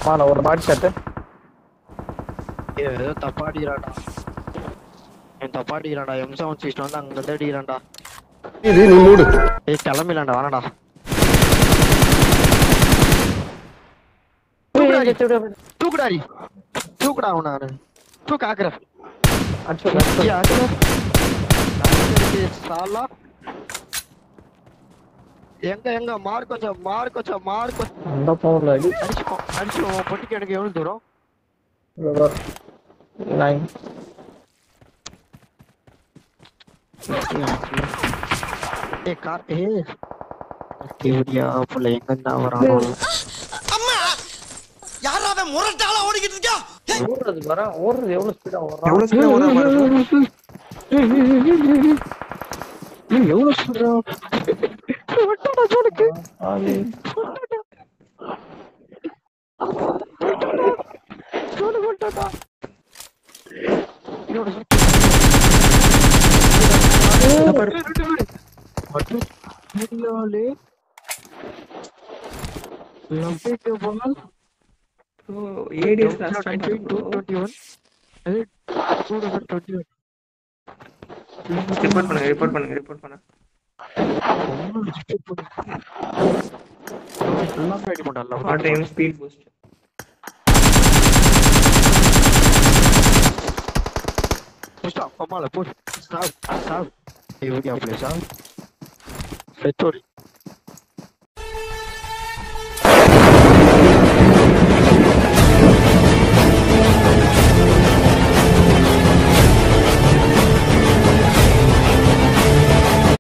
நான் ஒரு பாடி ஷாட். ஏதோ தப்பாடிறாடா. என் தப்பாடிறாடா. M7 சிஸ்டம் வந்து அங்க தேடிறான்டா. இது நீ மூடு. ஏய் கிளம்பிலாம்டா வாடா. தூக்குடாடி. தூக்குடா அவனாரு. தூக்கு ஆக்குற. சாலா. எங்க மார்க் கொஞ்சம் அந்த பவர்ல அடி. அடிச்சு பொட்டிக்கு எனக்கு எவ்வளவு தூரம்? 9. ஏய் கார் கேவடியா புள்ள எங்க இருந்தா வரானோ? அம்மா யாரா அவன் முரட்டாளா ஓடிக்கிட்டு இருக்கா? ஓடுறது எவ்வளவு ஸ்பீடா ஓடுறான்? எவ்வளவு ஸ்பீடா வட்டாடா ஜோனுக்கு. ஜோனு வட்டாடா. இதோட ADS last 21. ரிப்போர்ட் பண்ணுங்க. All time speed boost. Stop, come on, push. Stop. Hey, what do you play, stop? Victory.